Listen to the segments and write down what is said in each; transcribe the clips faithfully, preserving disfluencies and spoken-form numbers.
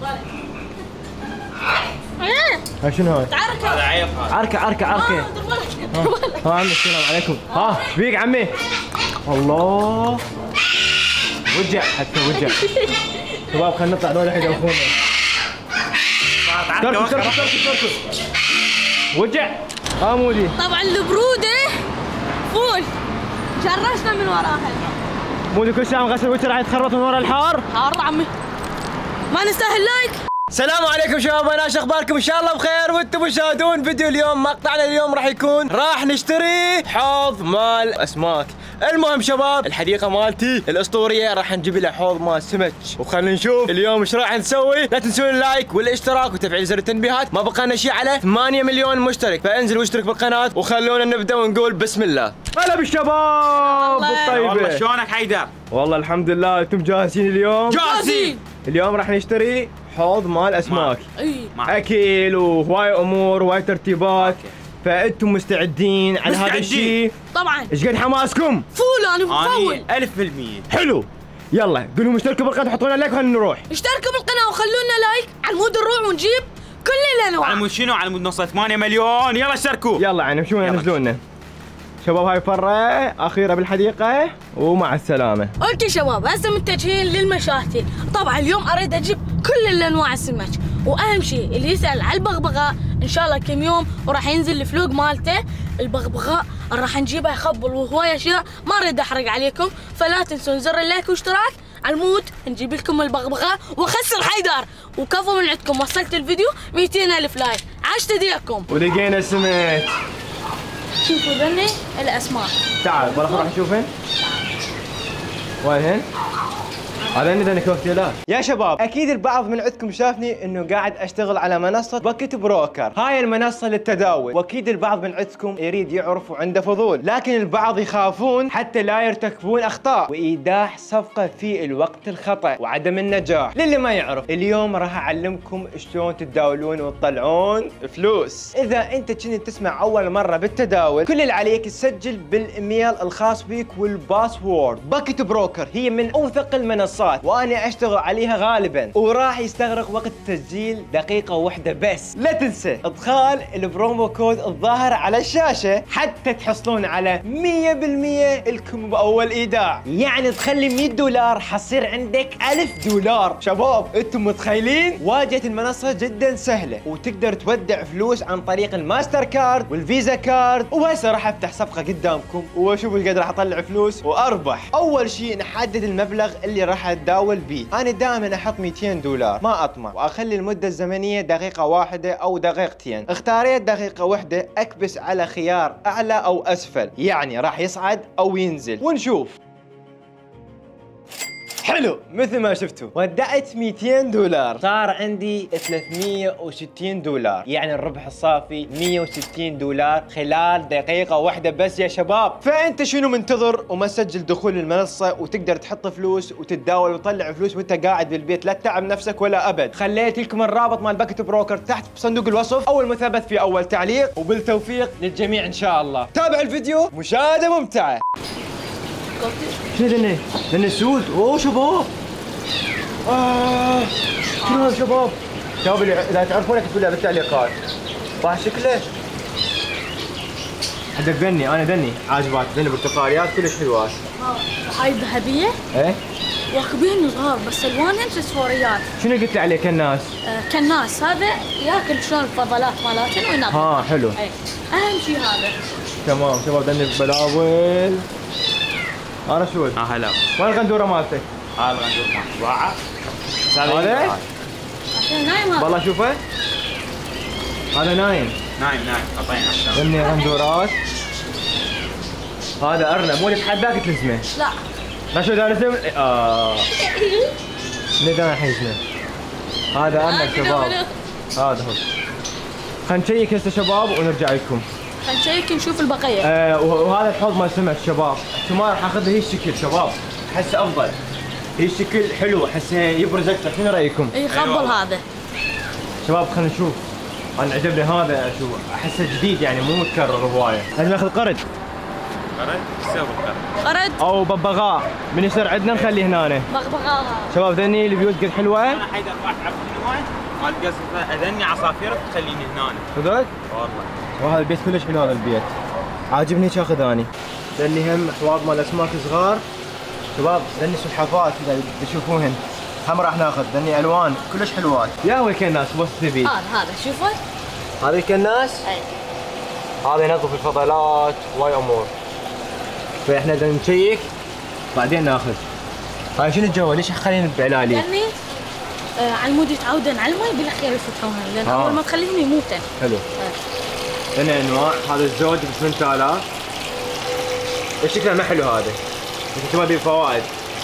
ها شنو هاي؟ هذا عيب هذا. عركه عركه عركه. ها عمي السلام عليكم. ها بيك عمي. الله وجع حتى وجع. شباب خلينا نطلع دول الحين يوقفونا. تركوا تركوا تركوا تركوا. وجع. ها مودي. طبعا البروده فول شرشنا من وراها. مودي كل شيء عم غسل وجهه راح يتخربط من ورا الحار. حار عمي. ما نستاهل لايك. السلام عليكم شباب، انا شو اخباركم؟ ان شاء الله بخير وانتم مشاهدون فيديو اليوم. مقطعنا اليوم راح يكون راح نشتري حوض مال اسماك. المهم شباب الحديقه مالتي الاسطوريه راح نجيب لها حوض مال سمك، وخلينا نشوف اليوم ايش راح نسوي. لا تنسون اللايك والاشتراك وتفعيل زر التنبيهات، ما بقى لنا شيء على ثمانية مليون مشترك، فانزل واشترك بالقناه وخلونا نبدا ونقول بسم الله. هلا بالشباب الطيبه. والله شلونك حيدر؟ والله الحمد لله. انتم جاهزين اليوم؟ جاهزين. اليوم راح نشتري حوض مال اسماك. اي اكل وهواي امور وهواي ترتيبات. فانتم مستعدين على هذا الشيء؟ طبعا. ايش قد حماسكم؟ فول انا بفول. أنا ألف بالمية. حلو. يلا قولوا اشتركوا بالقناه وحطوا لنا لايك وخلينا نروح. اشتركوا بالقناه وخلونا لايك على مود نروح ونجيب كل الانواع. على مود شنو؟ على مود نوصل ثمانية مليون. يلا اشتركوا. يلا يعني شو نزلوا لنا. شباب هاي فرة أخيرة بالحديقة ومع السلامة. اوكي شباب هسه متجهين للمشاتل. طبعا اليوم اريد اجيب كل الانواع السمك، واهم شيء اللي يسأل على البغبغاء ان شاء الله كم يوم وراح ينزل الفلوق مالته. البغبغاء راح نجيبه يخبل وهواي اشياء ما اريد احرق عليكم، فلا تنسون زر اللايك واشتراك على المود نجيب لكم البغبغاء واخسر حيدر. وكفو من عندكم وصلت الفيديو مئتين ألف لايك. عاشت ايديكم. ولقينا السمك. شوفوا ذني الاسماك. تعال بلا نروح نشوفهن. وينهن؟ هذا ذني كوكتيلات. يا شباب اكيد البعض من عندكم شافني انه قاعد اشتغل على منصه باكيت بروكر. هاي المنصه للتداول، واكيد البعض من عندكم يريد يعرف وعنده فضول، لكن البعض يخافون حتى لا يرتكبون اخطاء وايداع صفقه في الوقت الخطا وعدم النجاح. للي ما يعرف اليوم راح اعلمكم شلون تتداولون وتطلعون فلوس. اذا انت كنت تسمع اول مره بالتداول، كل اللي عليك تسجل بالايميل الخاص بيك والباسورد. باكيت بروكر هي من اوثق المنصات وانا اشتغل عليها غالبا، وراح يستغرق وقت التسجيل دقيقة واحدة بس. لا تنسى ادخال البرومو كود الظاهر على الشاشة حتى تحصلون على مية بالمية لكم باول ايداع. يعني تخلي مية دولار حصير عندك ألف دولار. شباب انتم متخيلين؟ واجهة المنصة جدا سهلة وتقدر تودع فلوس عن طريق الماستر كارد والفيزا كارد. وهسه راح افتح صفقة قدامكم واشوف ايش قد راح اطلع فلوس واربح. اول شيء نحدد المبلغ اللي راح اتداول بيه. انا دائما احط مئتين دولار ما اطمع، واخلي المده الزمنيه دقيقه واحده او دقيقتين. اختاريت دقيقه واحده اكبس على خيار اعلى او اسفل، يعني راح يصعد او ينزل ونشوف. حلو مثل ما شفتوا ودعت مئتين دولار، صار عندي ثلاثمية وستين دولار، يعني الربح الصافي مية وستين دولار خلال دقيقة واحدة بس يا شباب. فانت شنو منتظر وما تسجل دخول المنصة وتقدر تحط فلوس وتتداول وتطلع فلوس وانت قاعد بالبيت؟ لا تتعب نفسك ولا ابد. خليت لكم الرابط مال باكيت بروكر تحت بصندوق الوصف او المثبت في اول تعليق، وبالتوفيق للجميع ان شاء الله. تابع الفيديو مشاهدة ممتعة. شنو ذني؟ ذني السود. اوه شباب. آه شنو هذا شباب؟ شباب اللي اذا تعرفونه اكتبوا لي بالتعليقات. طاح شكله. عندك ذني، انا ذني عاجبات، ذني برتقاليات كلش حلوات. هاي ذهبية؟ ايه؟ واخبين صغار بس الوانهن فسفوريات. شنو قلت لي عليه كناس؟ آه كناس هذا ياكل شلون الفضلات مالتهم وينظف. ها حلو. ايه اهم شيء هذا. تمام شباب ذني ببلاول. انا شو؟ اه هلا. وين الغندوره مالتك؟ هذا الغندور مالتي باعه. هذا؟ عشان نايم هذا. والله شوفه. هذا نايم. نايم نايم اعطينا عشان. ذني غندورات. هذا ارنب مو اللي تحداك تلزمه. لا. لا شو ذا الاسم؟ اه. ندى الحين اسمه. هذا ارنب شباب. هذا هو. خلينا نشيك هسه شباب ونرجع لكم. خلينا نشيك نشوف البقيه. آه وهذا الحوض مال سمك شباب، احتمال راح اخذ هي الشكل شباب، احسه افضل. هي الشكل حلو، احسه يبرز اكثر، شنو رايكم؟ اي خبل هذا. شباب خلينا نشوف. انا عجبني هذا، شو احسه جديد يعني مو متكرر هوايه. لازم اخذ قرد. قرد؟ ايش يسوي بالقرد؟ قرد او ببغاء من يصير عندنا نخليه هنا. بغبغاء. شباب ذني البيوت قد حلوه. انا حيدر راح تعرفني وين؟ قال قصد اذني عصافير تخليني هنا. صدق؟ والله. وهذا البيت كلش حلو هذا البيت. عاجبني هيك اخذ اني. ذني هم حواض مال اسماك صغار. شباب ذني سلحفات اذا تشوفوهن. هم راح ناخذ ذني الوان كلش حلوات. يا ويل كناس بص تبي. هذا هذا شوفه. هذا الكناس؟ اي. هذا ينظف الفضلات واي امور. فاحنا بدنا نشيك بعدين ناخذ. هاي شنو الجو؟ ليش خلينا بعلالي؟ يعني آه على المود يتعودن على المي بالاخير يفتحونها لان آه. اول ما تخليهم يموتن. حلو. هنا انواع. هذا الزوج ب ثمانية آلاف. بس شكله ما حلو هذا. انت ما بيه فوائد.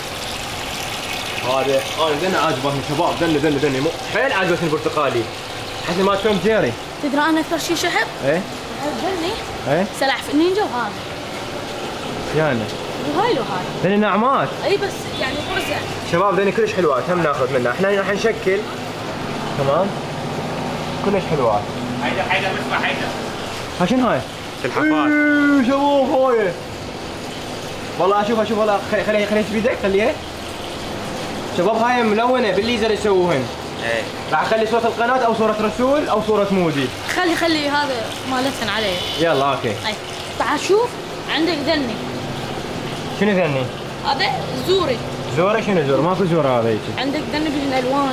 هذا انا ذني عاجبني شباب ذني ذني ذني حيل عاجبتني البرتقالي. حس ما توم جيري. تدري انا اكثر شيء شحب؟ ايه؟ ذني ايه؟ سلاحف النينجا وهذا. يعني وهاي له هذا. ذني ناعمات. اي بس يعني برزع. شباب ذني كلش حلوات هم ناخذ منها. احنا راح نشكل. تمام؟ كلش حلوات. حيدر حيدر اسمع حيدر. ها شنو هاي؟ سلحفات. ايه شباب هاي. والله اشوف اشوف والله خلي خلي خلي بيدك خليها. شباب هاي ملونه بالليزر يسووهن. ايه. راح اخلي صورة القناة او صورة رسول او صورة مودي. خلي خلي هذا مالتهن عليه. يلا اوكي. اي. تعال شوف عندك ذني. شنو ذني؟ هذا زوري. زورة شنو زورة؟ ماكو زورة هذا هيك. عندك ذني بالالوان.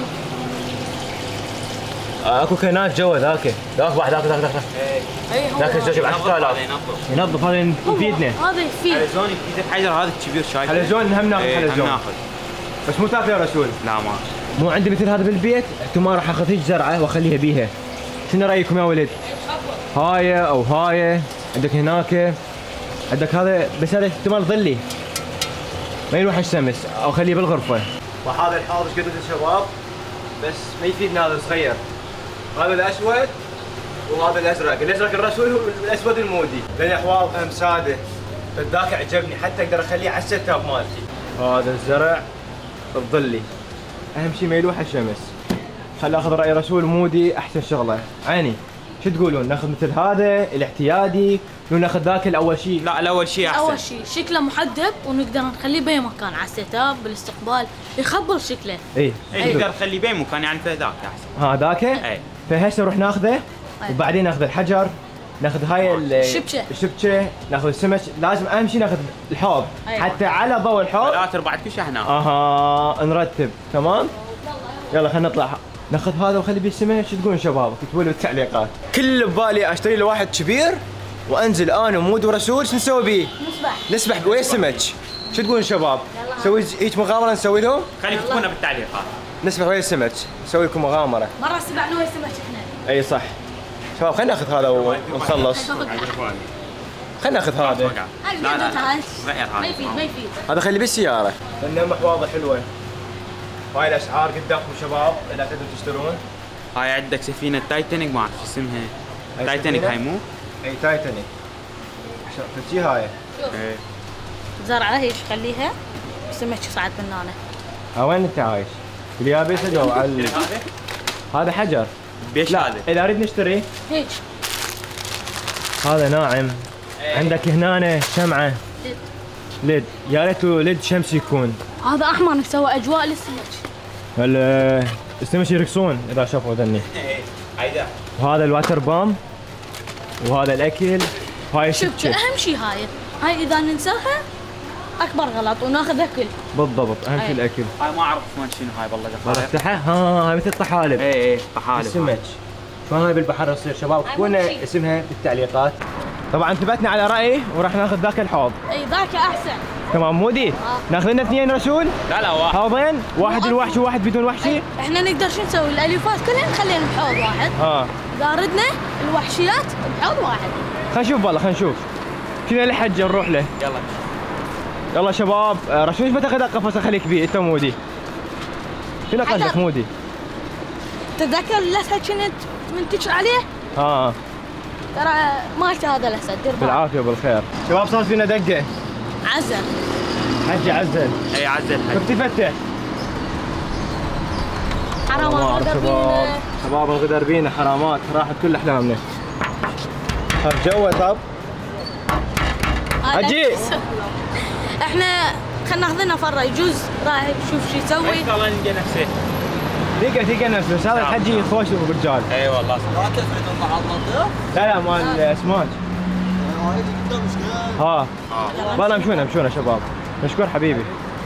اكو كينات جوا ذاك، ذاك واحد ذاك ذاك ذاك. اي هو ذاك الزوج ب عشرة آلاف. ينظف. ينظف هذا يفيدنا. هذا يفيد. حلزون يفيدك حيدر هذا الكبير شايفه؟ حلزون هم ناخذ ايه هم حلزون. ناخذ. بس مو تاكل يا رسول. لا ما. مو عندي مثل هذا بالبيت، احتمال راح اخذ هيك زرعة واخليها بيها. شنو رايكم يا ولد؟ هاي او هاي، عندك هناك، عندك هذا بس هذا احتمال ظلي. ما يروح الشمس او خليه بالغرفة. وهذا الحاضر قدر الشباب بس ما يفيدنا هذا صغير. هذا الاسود وهذا الازرق، الازرق الرسول والاسود المودي. لان حواض هم ساده. ذاك عجبني حتى اقدر اخليه على الست اب مالتي. هذا الزرع الظلي. اهم شيء ما يلوح الشمس. خلي اخذ راي رسول مودي احسن شغله. عيني. شو تقولون ناخذ مثل هذا الاحتيادي لو ناخذ ذاك الاول شيء؟ لا الاول شيء احسن. اول شيء شكله محدب ونقدر نخليه باي مكان على السيت اب بالاستقبال يخبل شكله. اي اي تقدر تخليه بين مكان يعني ذاك احسن. ها ذاك؟ اي. فهسه نروح ناخذه أي. وبعدين ناخذ الحجر، ناخذ هاي ال- الشبكة. الشبكه، ناخذ السمك، لازم اهم شيء ناخذ الحوض. أيوة. حتى على ضوء الحوض لا تربع كل شيء هنا. اها نرتب تمام؟ يلا خلينا نطلع ناخذ هذا وخلي بيه السمك. شو تقولون شباب؟ اكتبوا لي بالتعليقات. كل اللي ببالي اشتري له واحد كبير وانزل انا ومود ورسول. شو نسوي بيه؟ نسبح. نسبح ويا السمك. شو تقولون شباب؟ نسوي هيك مغامره نسوي لهم؟ خلي يكتبونا بالتعليقات. نسبح ويا السمك، نسوي لكم مغامره. مره سبحنا ويا سمك احنا. اي صح. شباب خلينا ناخذ هذا ونخلص. خلينا ناخذ هذا. لا لا تعال. غير ما هذا. يفيد ما يفيد. هذا خلي بالسياره. لان محواضه حلوه. هاي الاسعار قدامكم شباب اذا تقدروا تشترون. هاي عندك سفينة تايتانيك ما اعرف شو اسمها. هاي تايتانيك سفينة؟ هاي مو؟ اي تايتانيك. شفتي هاي؟ ايه. زرعه هيك خليها سمك يصعد من هنا. ها وين انت عايش؟ باليابسه جو على ال- هذا؟ هذا حجر. بيش لا هذا؟ اذا اريد نشتري هيك. هذا ناعم. إيه. عندك هنا شمعه. ليد. ليد يا ريت ليد شمس يكون. هذا احمر نسوي اجواء للسمك. ال- السمك يرقصون اذا شافوا ذني. ايه. هيدا. وهذا الواتر بام وهذا الاكل. هاي شوف الشبكه. اهم شيء هاي هاي اذا ننساها اكبر غلط وناخذ اكل. بالضبط اهم شيء أي. الاكل. هاي ما اعرف اسمها شنو هاي والله والله قفاها. افتحها. ها هاي مثل الطحالب. ايه ايه طحالب. السمك. شلون هاي بالبحر تصير شباب؟ هاي اكتبوا لنا ممشي. اسمها بالتعليقات. طبعا ثبتنا على رايي وراح ناخذ ذاك الحوض. اي ذاك احسن. تمام مودي؟ ناخذ لنا اثنين رسول. لا لا واحد. حوضين، واحد مو الوحشي وواحد بدون وحشي. احنا نقدر شو نسوي الاليفات كلها نخليها بحوض واحد. اه اذا ردنا الوحشيات بحوض واحد. خلينا نشوف والله خلينا نشوف. كذا لحد نروح له. يلا. يلا شباب آه، رسول ايش بتاخذ قفص اخليك بيه انت مودي؟ شنو قصدك حجر. مودي؟ تتذكر الاسد كنت منتشر عليه؟ اه ترى مالته هذا الاسد دير بالك. بالعافيه وبالخير. شباب صار فينا دقه. عزل. حجي عزل. اي عزل حي. شفتي فتح. حرامات شباب غدر شباب الغدر بينا حرامات راحت كل احلامنا. صار جوا طب. حجي احنا خلينا ناخذ لنا فره يجوز راح يشوف شو يسوي. ان شاء الله نلقى نفسه. تلقى تلقى نفسه بس هذا الحجي خوش الرجال. اي والله صح. ما تفرق مع النظيف؟ لا لا مال اسماك. ها والله امشونا امشونا شباب. مشكور حبيبي.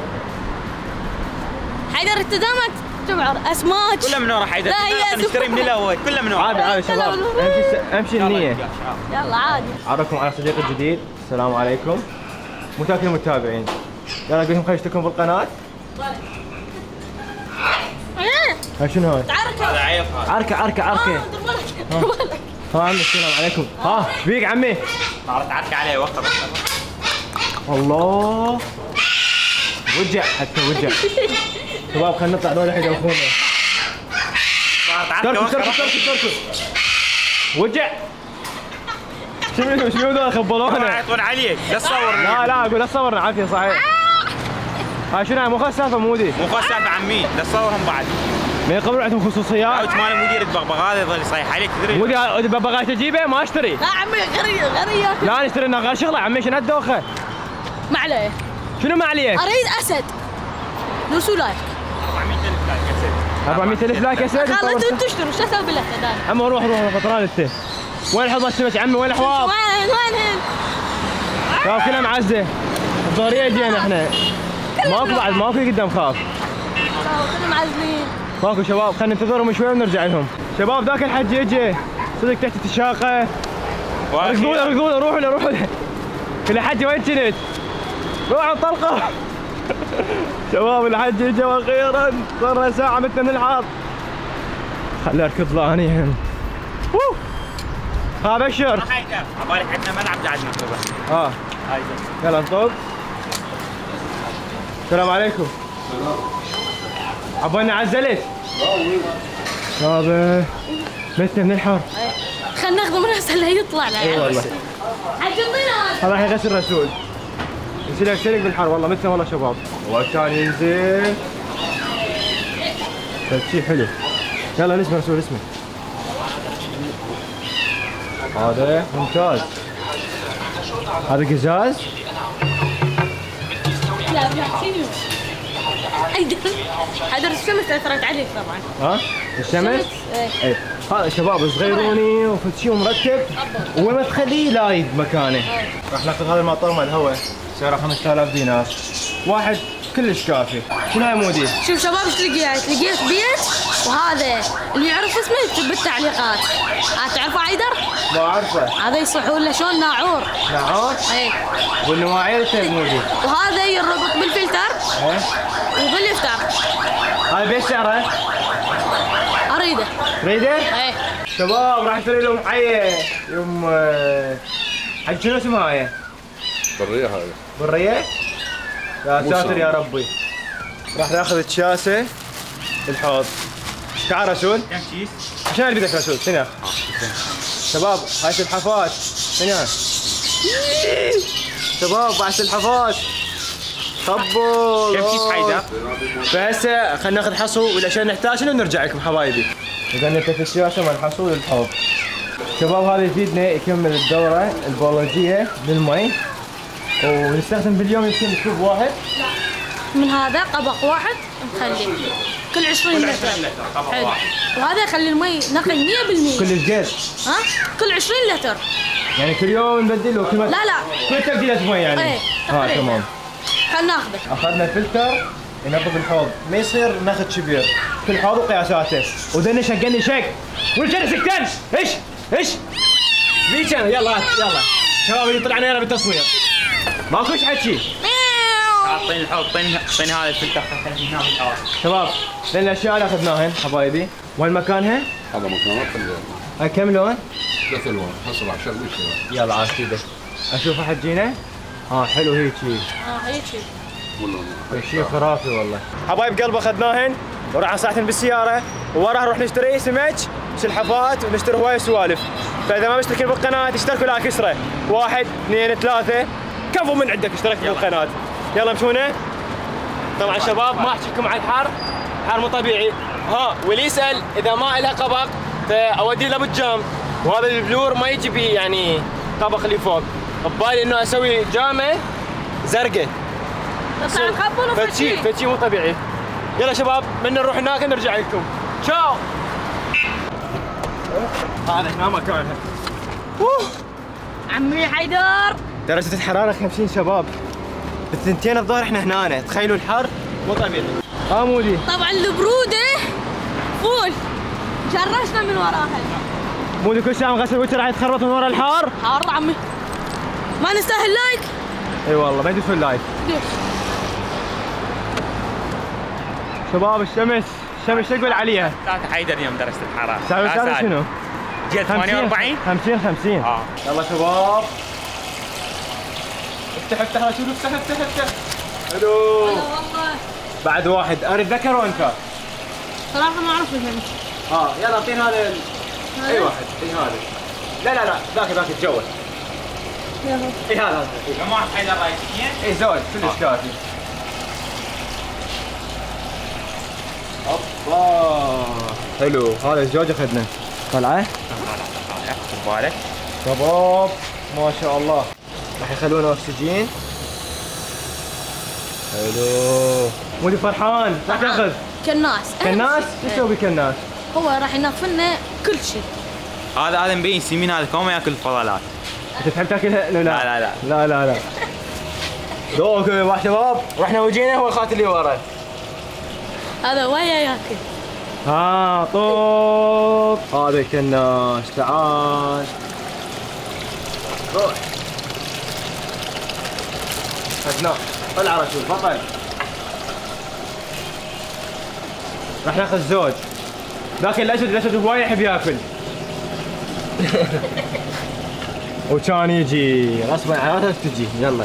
حيدر انت دامك تبعر اسماك كله من ورا حيدر. لا هي نشتري من الاول كله من ورا. عادي عادي شباب امشي امشي النية. يلا عادي. عرفكم على صديقي الجديد. السلام عليكم. متابعين المتابعين. يلا قول لهم خلينا نشتركون بالقناة. ها شنو هاي؟ هذا عيب هذا. عركة عركة عركة. ها عمي السلام عليكم. ها بيك عمي. صارت عركة عليه وقت. الله وجع حتى وجع. شباب خلينا نطلع دول الحين اخونا. صارت عركة تركوا وقت. تركوا تركوا تركوا. وجع. شنو شنو ذول خبلونا؟ يعطون عليك لا تصور. لا لا اقول لا تصورنا عافية صحيح. هاي شنو مو خاص سالفة مودي. مو خاص سالفة عمي لا تصورهم بعد. ما يقبلون عندهم خصوصيات. اوت مال مدير البغبغاء هذا يظل يصيح عليك تدري. مودي ببغاش اجيبه ما اشتري. لا عمي غري غري لا نشتري لنا غير شغله عمي شنو الدوخه؟ ما عليه. شنو ما عليك؟ اريد اسد. نص لايك. أربعمية ألف لايك اسد. أربعمية ألف لايك اسد. خلاص انت تشتري شو اسوي لك انا؟ عمو روح روح فطران انت. وين الحوض السمك عمي وين الحوض؟ وين وين شباب كلها معزه. الظهريه جينا احنا. ماكو بعد ماكو قدام خاف. كلهم معزلين. ماكو شباب خلينا ننتظرهم شوي ونرجع لهم. شباب ذاك الحج يجي صدق تحت التشاقه. ركضوا له ركضوا له روحوا له روحوا له. الحج وين كنت؟ روحوا انطلقوا. شباب الحج اجى واخيرا صار له ساعه متنا من الحظ. خلي اركض له هنيا. ها بشر. حيدر عبالك عندنا ملعب قاعد نطلبه. اه هايدر. يلا نطب. السلام عليكم. عبالنا عزلت. بابا متنا من الحر. خلينا ناخذ من هسه يطلع له. اي والله. عجبنا هذا راح يغسل رسول. يصير يشترك بالحر والله متنا والله شباب. وكان ينزل. شيء حلو. يلا نسمع رسول اسمه. هذا ممتاز. هذا قزاز. لا لا شنو؟ حيدر حيدر الشمس اثرت عليك طبعا. ها؟ الشمس؟ ايه. ايه. هذا شباب صغيروني وفتشي ومرتب وين ما تخليه لايد مكانه. راح ناخذ هذا المطر مال الهواء سعره خمسة آلاف دينار. واحد كلش كافي. شنو هاي مودي؟ شوف شباب ايش لقيت؟ لقيت بيت وهذا اللي يعرف اسمه يكتب بالتعليقات. ها تعرفه حيدر؟ ما اعرفه. هذا يصحون له شلون ناعور. نعور؟ ايه. والنواعير مودي. وهذا يربط بالفلتر. ايه. ويظل يفتح. هذا بيش سعره؟ اريده. تريده؟ ايه. شباب راح اشتري لهم حيه يوم حق شنو اسمها هاي؟ بريه هاي. بريه؟ يا ساتر يا ربي. راح ناخذ الشاسه الحوض. تعال رسول. كم كيس؟ شنو اللي بدك رسول؟ شنو؟ شباب هاي سلحفات. شنو؟ شباب هاي سلحفات. خبوا. كم كيس حيدر؟ فهسه خلينا ناخذ حصو والاشياء اللي نحتاجها ونرجع لكم حبايبي. اذا انت في الشاشه مال الحصو للحوض. شباب هذا يفيدنا يكمل الدوره البيولوجيه للمي. ونستخدم باليوم يمكن كوب واحد. من هذا طبق واحد نخليه كل عشرين لتر. حلو. وهذا يخلي المي نقي مية بالمية. كل الجيش. ها؟ كل عشرين لتر. يعني كل يوم نبدله كل ما لا لا. كل تبديلة مي يعني. ايه. ها تمام. خلينا ناخذه. اخذنا الفلتر ينظف الحوض، ما يصير ناخذ كبير. كل حوض وقياساته. ودنا شقني شق. والجن سكتن. ايش؟ ايش؟ بيك انا يلا يلا. شباب اللي طلعنا هنا بالتصوير. ماكوش حكي. اعطيني الحوض اعطيني اعطيني هذا الفلتر خليني هنا بالحوض. شباب لان الاشياء اللي اخذناهن حبايبي، وين مكانها؟ هذا مكانه هاي كم لون؟ ثلاث الوان حسب عشان وش يلا عاد كذا. اشوف حجينا؟ ها حلو هيجي. اه هيجي. شيء خرافي والله. حبايب قلب اخذناهن وراح ساعتين بالسياره ووراها نروح نشتري سمك سلحفات ونشتري هوايه سوالف. فاذا ما مشتركين بالقناه اشتركوا لا كسره. واحد اثنين ثلاثه كفو من عندك اشتركت بالقناه. يلا مشونا. طبعا شباب ما احكي لكم عن الحر، حر مو طبيعي. ها واللي يسال اذا ما لها قبق فاوديه له بالجام. وهذا البلور ما يجي بيه يعني طبق اللي فوق. ببالي انه اسوي جامه زرقاء. تطلع نخبل فتشي وفتشي. فتشي مو طبيعي. يلا شباب من نروح هناك نرجع لكم. تشاو. هذا هنا مكانها. عمي حيدر. درجة الحرارة خمسين شباب. بالثنتين الظهر احنا هنا، تخيلوا الحر مو طبيعي. ها مودي. طبعا البرودة فول. جرشنا من وراها. مودي كل شيء غسل وجهه راح يتخربط من ورا الحار. حار عمي. ما نستاهل لايك. اي والله ما يدوسوا اللايك. ليش؟ شباب الشمس، الشمس شو يقول عليها؟ ثلاثة حيدر يوم درجة الحرارة. ساوي ساوي شنو؟ جت ثمانية وأربعين. خمسين خمسين. اه يلا شباب. افتح افتح رشيد افتح افتح افتح. حلو. والله بعد واحد، اريد ذكر وانثى؟ صراحة ما اعرف الهمش. اه يلا اعطيني هذا ال... اي واحد، اي هذا. لا لا لا ذاك ذاك يتجوز. اي هذا هذا. كم واحد حيدر رايحين؟ اي زوج كلش كافي. اوبا حلو هذا الزوج اخذنا. طلعه؟ خذ بالك. شباب ما شاء الله راح يخلونا اكسجين. حلو. مودي فرحان راح تاخذ كناس. كناس؟ شو تسوي بكناس؟ هو راح ينظف لنا كل شيء. هذا هذا مبين سمين، هذا كم ياكل الفضلات. انت تحب تاكلها؟ لا لا لا لا. لا لا لا. دوك يا شباب رحنا وجينا هو الخات اللي ورا. هذا ويا ياكل. ها طوط هذا كناس تعال روح. خذناه طلع رسول بطل. راح ناخذ زوج. ذاك الاسود الاسود هواي يحب ياكل. وكان يجي غصبا على تجي يلا.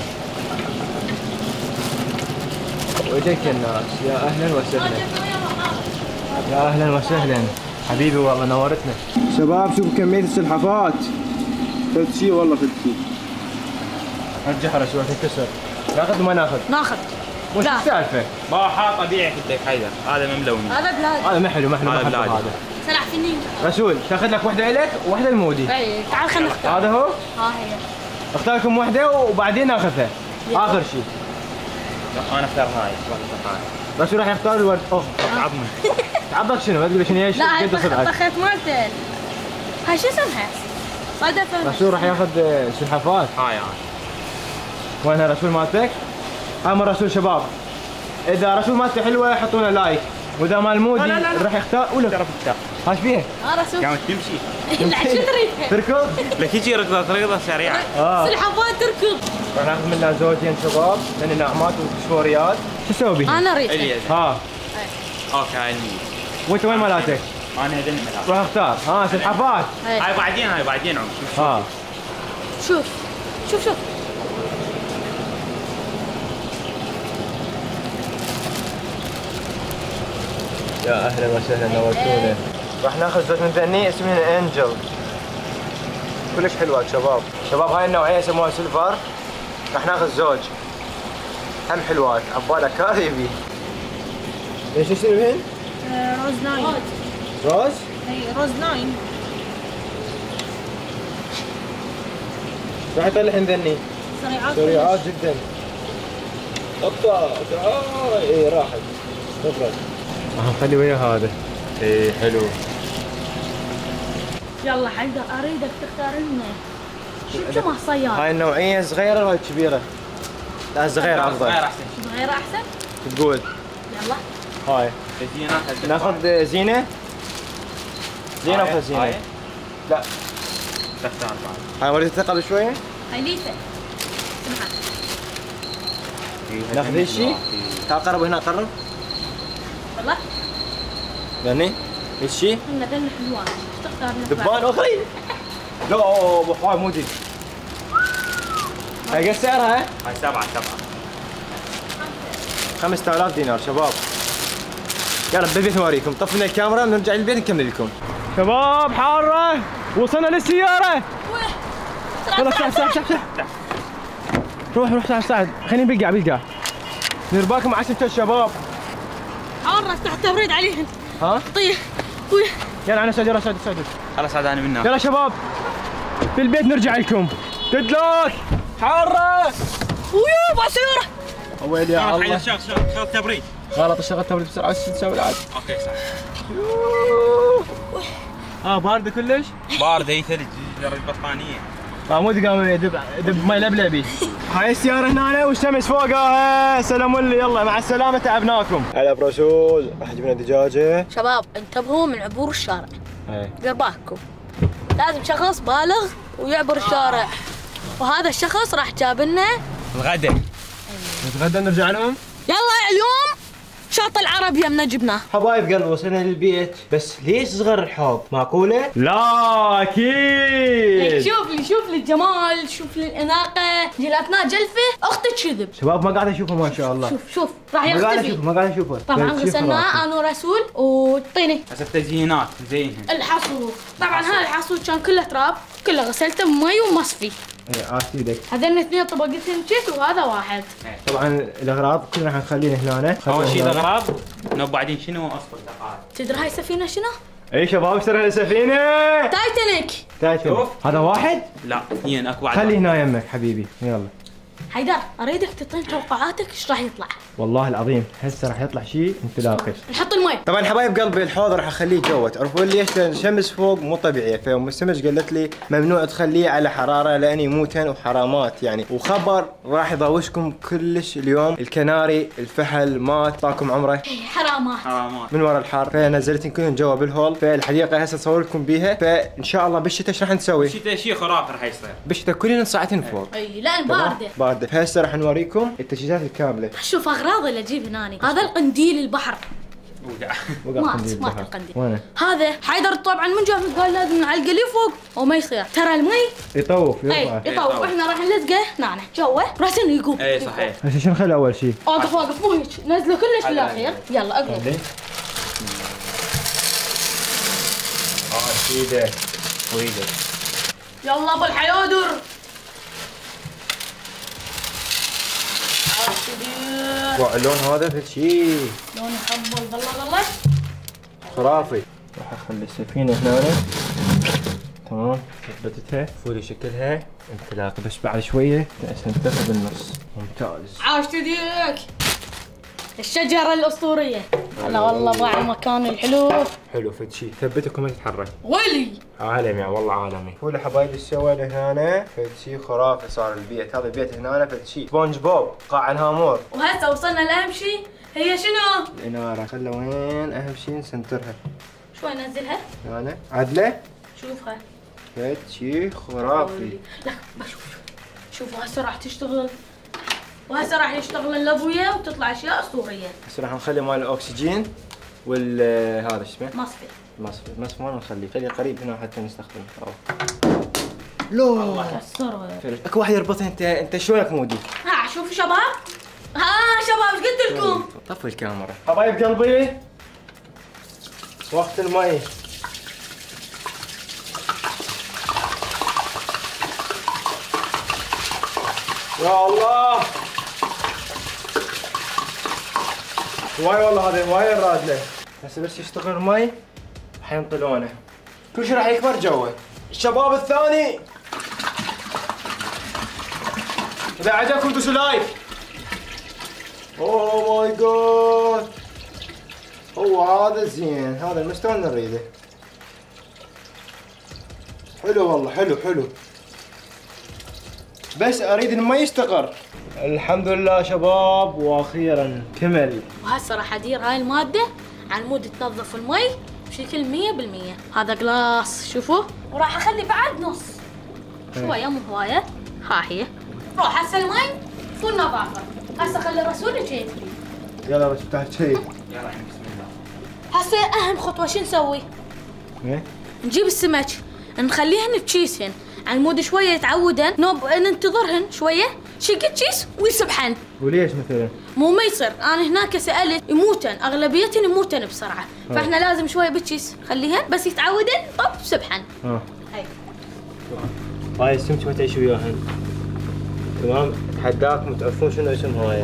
وجيك الناس يا اهلا وسهلا. يا اهلا وسهلا حبيبي والله نورتنا. شباب شوفوا كمية السلحفات. فد شيء والله فد شيء. رجعها رشوة تنكسر. ناخذ وما ناخذ؟ ناخذ. وش لا. السالفة؟ ما حاط طبيعي في الديك حيدر، هذا مملوني. هذا بلاد. هذا ما حلو ما حلو هذا ما حلو بلادي. هذا. سلع فيني. رسول تاخذ لك واحدة إلك وواحدة المودي. اي تعال خلينا نختار. هذا هو؟ ها هي. اختار لكم واحدة وبعدين ناخذها. آخر شيء. لا انا اختار هاي، اختار هاي. رسول راح يختار الورد. اوه عظمه. تعبك شنو؟ ما تقول شنو ايش؟ لا هاي قد صدعك. طخت مالته. هاي شو اسمها؟ صدفة. رسول راح ياخذ سلحفات. هاي هاي. وينها رسول مالتك؟ هاي من رسول شباب. اذا رسول مالته حلوه حطوا لنا لايك، واذا مال مودي لا لا لا. راح يختار ولا تعرف الكتاب. ايش فيها؟ ها رسول. قامت تمشي. لا شو تريدها؟ تركض؟ لك يجي ركضه ركضه سريعه. اه سلحفاة تركض. راح ناخذ منها زوجين شباب لان نعمات وكشفوريات. شو تسوي بيها؟ انا اريدها. اليد. ها اوكي هاي المية. وانت وين مالاتك؟ انا هذا الملعب. روح اختار. ها سلحفات. هاي. هاي بعدين هاي بعدين عم شوف. ها شوف شوف شوف. يا اهلا وسهلا نورتونا. راح ناخذ زوج من ذني اسمها انجل. كلش حلوه شباب. شباب هاي النوعيه يسموها سيلفر. راح ناخذ زوج. هم حلوات عبالك هذا يبي. ايش اسمهن؟ روز ناين. روز؟ اي روز ناين. راح يطلعن ذني. سريعات. سريعات جدا. اوبا تعال. اي راحت. تفرج. راح نخلي ويا هذا. اي حلو. يلا حيدر اريدك تختار لنا. شو شو ما صياد؟ هاي النوعيه صغيره ولا كبيره؟ لا الصغيره افضل. صغير احسن. صغيرة احسن؟ تقول يلا. هاي زينه ناخذ. ناخذ زينه. زينه هاي. ولا زينه؟ هاي. لا تختار بعد. هاي وريت الثقل شويه. هاي ليثا. سمعها. ناخذ هالشي؟ تعال قرب هنا قرب. والله؟ ذني هالشي؟ هن ذن حلوان. ايش تختار لنا؟ دبان اخري. لا ابو حواي مودي. هاي قد سعرها؟ هاي سبعه سبعه. خمسة آلاف دينار شباب. يلا بالبيت نوريكم. طفينا الكاميرا بنرجع البيت نكمل لكم. شباب حارة وصلنا للسيارة. يلا ساعد ساعد ساعد. روح روح ساعد ساعد. خليني بالقاع بالقاع. دير بالكم عشان الشباب. حارة تحت تبريد عليهن. ها؟ طيح. ويا. يلا انا سعد يلا سعد سعد. خلاص هذا انا منها. يلا شباب بالبيت نرجع لكم. جود لك. حاره. ويوه بسيره. ويلي يا الله الله. شغل شغل شغل تبريد. غلط الشغل تبريد بسرعه. وش تسوي عاد؟ اوكي صح. اه بارده كلش؟ بارده اي ثلج درجه البطانيه. اه مو قام يدب دب مي لبلبي. هاي السياره هنا والشمس فوقها. سلام لي يلا مع السلامه تعبناكم. هلا برسول راح جبنا دجاجه. شباب انتبهوا من عبور الشارع. ايه دير بالكم. لازم شخص بالغ ويعبر الشارع. وهذا الشخص راح جاب لنا الغداء. نتغدى نرجع لهم. يلا اليوم شاط العرب يمنا جبناه. حبايب قلبي وصلنا للبيت، بس ليش صغر الحوض؟ معقولة؟ لا اكيد. شوف لي شوف لي الجمال، شوف لي الاناقه، جيلاتنا جلفه، اختك كذب. شباب ما قاعد اشوفه ما شاء الله. شوف شوف راح ما قاعد يختفي. اشوفه ما قاعد اشوفه. طبعا طيب، شوف غسلناه راسي. انا ورسول وطيني حسب تزيينات زينها. الحصول. طبعا هذا الحصول كان كله تراب، كله غسلته بمي ومصفي. ايه عافية ايدك. هذين اثنين طبقتين شيت وهذا واحد. طبعا الاغراض كلنا راح نخلينا هنا. اول شيء الاغراض وبعدين شنو اصفر دقائق. تدري هاي السفينه شنو؟ اي شباب اشترينا سفينة تايتانيك. تايتانيك. شوف. هذا واحد؟ لا اثنين اكو واحد. خلي هنا يمك حبيبي يلا. حيدر اريدك تعطيني توقعاتك ايش راح يطلع. والله العظيم هسه راح يطلع شيء انت لاقش. نحط المي. طبعا حبايب قلبي الحوض راح اخليه جوا، تعرفون ليش؟ لان الشمس فوق مو طبيعيه، فيوم السمش قالت لي ممنوع تخليه على حراره لان يموتن وحرامات يعني، وخبر راح يضوشكم كلش اليوم. الكناري الفحل مات طاكم عمره حرامات. حرامات. من ورا الحر، فنزلتين كلهم جوا بالهول. فالحديقه هسه اصور لكم بيها، فان شاء الله بالشتاء ايش راح نسوي؟ شيء شيء خرافي راح يصير. بالشتاء كلنا ساعتين فوق. اي لان بارده. بارده. فهسه راح نوريكم التجهيزات الكامله. شوف اغراض اللي اجيب هناني. هذا القنديل البحر. وقع. وقع مات قنديل مات البحر. القنديل. وينه؟ هذا حيدر طبعا من جاب قال لازم نعلقه لي فوق وما يصير. ترى المي يطوف اي يرفع. يطوف واحنا راح نلزقه هنا جوا راسنا يقوم. اي صحيح. هسه شنو نخلي اول شيء؟ واقف واقف مو هيك نزله كلش للاخير. يلا اقلب. خلي. اه ايده وايده. يلا ابو الحيادر. اللون هذا في شيء لون يحبل بالله بالله. خرافي. راح اخلي السفينه هنا تمام. ثبتتها فولي شكلها انطلاق، بس بعد شويه تنتفع بالنص. ممتاز. عاش تديك. الشجره الاسطوريه. هلا والله باع المكان الحلو. حلو فد شيء ثبتك وما تتحرك. ويلي عالمي يعني والله عالمي. فول حبايبي ايش سوينا هنا؟ فد شيء خرافي صار البيت. هذا البيت هنا فد شيء سبونج بوب قاع الهامور. وهسه وصلنا لاهم شيء هي شنو؟ الاناره. خلى وين اهم شيء نسنترها. شوي ننزلها. هنا عدله. شوفها. فد شيء خرافي. لا بشوف شوفوا هسه راح تشتغل وهسه راح يشتغل اللبويه وتطلع اشياء اسطوريه. هسه راح نخلي مال الاكسجين وال هذا شو اسمه؟ مصفي. مصفي. مصفي ما نخليه، خليه قريب هنا حتى نستخدمه. لو كسرها. اكو واحد يربطها. انت انت شلونك مودي؟ ها شوفوا شباب. ها شباب ايش قلت لكم؟ طفي الكاميرا. حبايب قلبي وقت المي. يا الله واي والله هذا واي الرادله. هسه بس يشتغل مي حينطلونه. كل شيء راح يكبر جوا. الشباب الثاني اذا عجبكم دوسوا لايك. اوه ماي جاد. هو هذا زين، هذا المستوى اللي نريده. حلو والله حلو حلو. بس اريد انه ما يستقر. الحمد لله شباب واخيرا كمل. وهسه راح ادير هاي الماده على مود تنظف المي بشكل مية بالمية. هذا جلاس شوفوا. وراح اخلي بعد نص شويه مو هوايه. ها هي. روح هسه المي فول نظافه. هسه خلي الرسول يجي. يلا بس افتح شيء. يلا الحين بسم الله. هسه اهم خطوه شو نسوي؟ ايه؟ نجيب السمك نخليهن بكيسهن على المود شويه يتعودن. نوب ننتظرهن شويه شقد كيس ويسبحن. وليش مثلا؟ مو ما يصير. انا هناك سالت يموتن اغلبيتهن يموتن بسرعه. فاحنا لازم شويه بالكيس خليهن بس يتعودن طب سبحن. اه هاي هاي السمك ما تعيش وياهن. تمام. اتحداكم تعرفون شنو اسم هاي.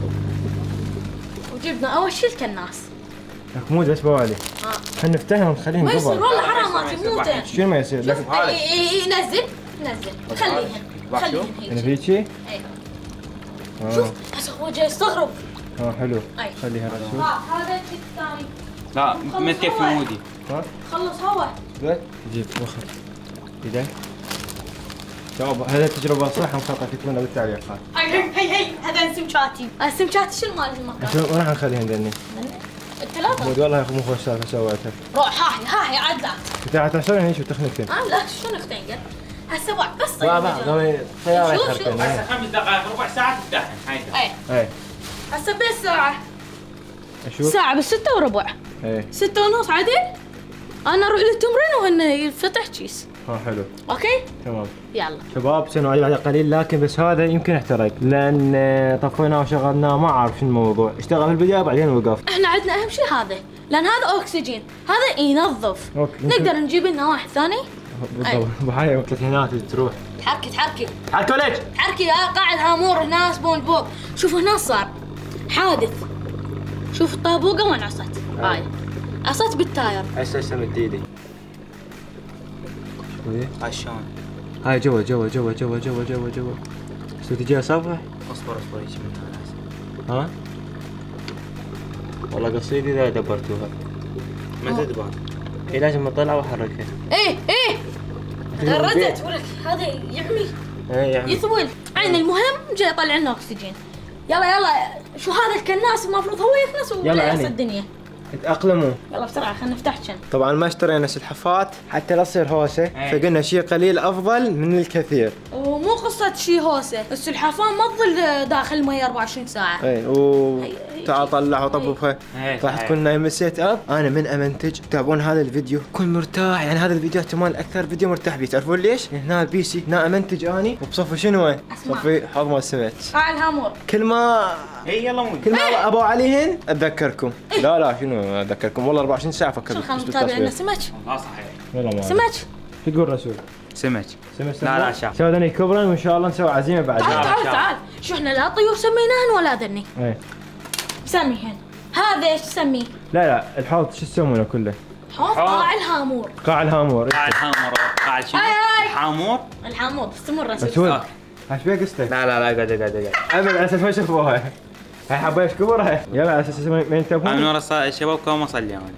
وجبنا اول شيء الكناس. مود بس بوالي. اه خلينا نفتحها ونخليهم ما يصير قبل. والله حرامات يموتن. شنو ما يصير؟ شوف اي اي اي نزل نزل خليهن خليهن انا هيك. فيكي؟ اي اه شوف هسه هو جاي يستغرب. اه حلو. أي. خليها اشوف. ها هذا الكيس الثاني. لا ما تكفي مودي. ها؟ خلص هو. زين جيب وخر ايدك. شباب هذه التجربة صح مخططة تكتبونها بالتعليقات. هي هي هي هي هذا سمشاتي. السمشاتي شنو مال المكان؟ شو وين راح نخليها ندني؟ الثلاثة. بود والله يا اخو مو خوش سالفة سويتها. روح ها هي ها هي عاد لا. كنت تعتشرين هيك وتخنقتين. اه لا شو نختين هسه بعد بس طيب. لا لا سيارة شوف، يخربين. شوف. هسه خمس دقائق ربع ساعة تفتحن هاي. اي اي هسه بس ساعة. اشوف. ساعة بس ستة وربع. اي ستة ونص عدل؟ انا اروح للتمرين وهن يفتح كيس. ها حلو اوكي؟ تمام. يلا. شباب سنوا عليه بعد قليل لكن بس هذا يمكن احترق لان طفيناه وشغلناه ما اعرف شو الموضوع اشتغل في البدايه بعدين وقف. احنا عندنا اهم شيء هذا لان هذا اكسجين هذا ينظف. أوكي. نقدر نجيب لنا واحد ثاني. بالضبط بهاي الثلاثينات تروح. تحركي تحركي حكوا ليش؟ تحركي يا قاعد هامور هنا سبونج بوب. شوفوا هنا صار حادث. شوف الطابوقه وين عصت. هاي عصت بالتاير. هسه هسه مد ايدي. شوي هاي شلون؟ هاي جوا جوا جوا جوا جوا جوا جوا. شو تجي اصفح؟ اصبر اصبر هيك من هذا. ها؟ والله قصيدة اذا دبرتوها. ما تدبر. اي لازم اطلع واحركها. ايه ايه غردت ولك هذا يعمي اي يعني يطول. عين المهم جاي يطلع لنا اكسجين. يلا يلا شو هذا الكناس المفروض هو يكنس يلا ولا عيني. الدنيا. تأقلموا. يلا بسرعه خلينا نفتح كن. طبعا ما اشترينا سلحفات حتى لا تصير هوسه أي. فقلنا شيء قليل افضل من الكثير. ومو قصه شي هوسه السلحفاه ما تظل داخل المي أربعة وعشرين ساعه. اي و تعال طلع وطبخها. أي. راح أي. تكون نايم سيت اب. انا من امنتج تتابعون هذا الفيديو كون مرتاح يعني هذا الفيديو احتمال اكثر فيديو مرتاح بيه تعرفون ليش؟ هنا البي سي هنا امنتج اني وبصفي شنو؟ أسمع. صفي حوض مال السمك. قاع الهامور. كل ما اي يلا مودي. كل ما ابو عليهن اتذكركم. لا لا شنو اتذكركم والله أربعة وعشرين ساعه افكر شو خلينا بس نتابع لنا بالتصوير. سمك. اه صحيح. والله ما سمك. شو تقول رسول؟ سمك. سمك لا لا شاف. سوى ذني كبرا وان شاء الله نسوي عزيمه بعد. تعال تعال شاف. تعال شو احنا لا طيور سميناهن ولا ذني. اي سميهن. هذا ايش تسميه؟ لا لا الحوض شو تسمونه كله؟ حوض قاع الهامور. قاع الهامور. قاعد حامور قاعد شنو؟ هاي هاي. حامور. الحامور بس مو الرسل. رسول أوكي. ايش بيه قصتك؟ لا لا لا قاعد قاعد قاعد. ابد على اساس ما شافوها. هاي حبايش كبرها يلا على اساس ما انا من ينتبهون. ورا الص- الشباب كانوا اصلي انا.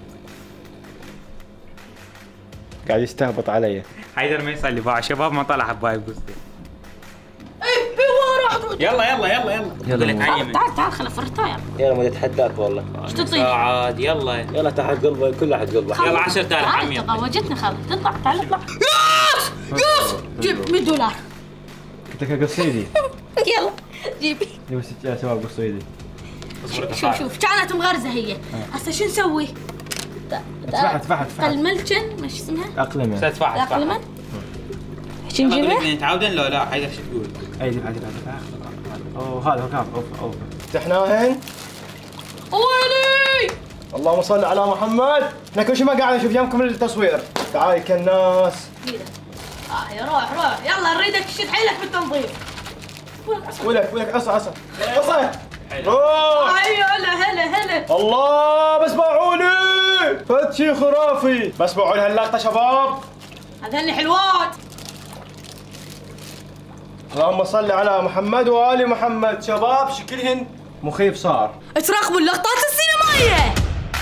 قاعد يستهبط علي. حيدر ما يصلي باع شباب ما طلع حبايب قصدي. اي اي ورا. يلا يلا يلا يلا. يلا اقول لك مودي. هاي تعال من. تعال تعال خلنا فرتاير. يلا ما اتحداك والله. ايش تطيب؟ عاد يلا. يلا تحت قلبي كله تحت قلبي. يلا عشرة آلاف عمي. تضوجتنا خالد تطلع تعال اطلع. ياس ياس جيب مية دولار. قلت لك قصيدي. يلا جيبي. بس يا شباب قصيدي. شوف شوف كانت مغرزه هي. هسه شو نسوي؟ اتفحت اتفحت اتفحت. الملجن مش اسمها؟ اقلمه. ادفع ادفع. اقلمن؟ شو نجيبه؟ نتعودن لو لا حيدر شو تقول؟ اي دفع دفع دفع. اوه هذا كاف اوف اوف. فتحناهن. ويلي اللهم صل على محمد. احنا كل شيء ما قاعد نشوف يمكم التصوير. تعال كالناس. اه يا روح روح يلا نريدك تشد حيلك بالتنظيف. ولك ولك عصا عصا عصا. روح. ايوه هلا هلا هلا. الله بس باعولي فد شي خرافي. بس باعولي هاللقطه شباب. هذني حلوات. اللهم صل على محمد وآل محمد. شباب شكلهن مخيف صار. تراقبوا اللقطات السينمائية.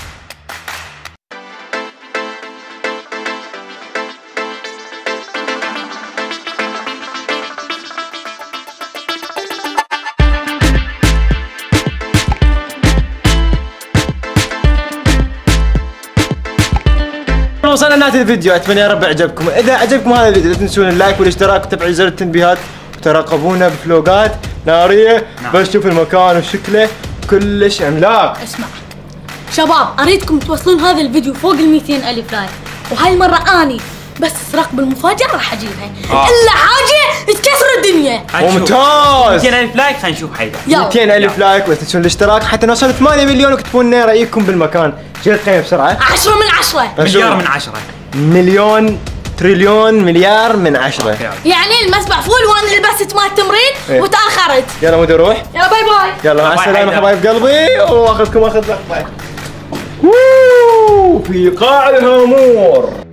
وصلنا لنهاية الفيديو اتمنى يا رب عجبكم. اذا عجبكم هذا الفيديو لا تنسون اللايك والاشتراك وتفعيل زر التنبيهات وتراقبونا بفلوقات ناريه. نعم. بس شوف المكان وشكله كلش عملاق. اسمع شباب اريدكم توصلون هذا الفيديو فوق ال مئتين الف لايك وهاي المرة اني بس راقب المفاجأة راح اجيبها. آه. الا حاجة تكسر الدنيا. ممتاز. مئتين ألف لايك خلينا نشوف حيدر. يلا. مئتين ألف لايك ولا تنسون الاشتراك حتى نوصل ثمانية مليون وكتبون لنا رايكم بالمكان. جيل قيمة بسرعة. عشرة من عشرة. مليار من عشرة. مليون تريليون مليار من عشرة. يعني المسبح فول وانا لبست مال التمرين إيه. وتاخرت. يلا مودي روح. يلا باي باي. يلا مع باي السلامة حيدر. حبايب قلبي واخذكم اخذ لقطة. ووو في قاع الهامور.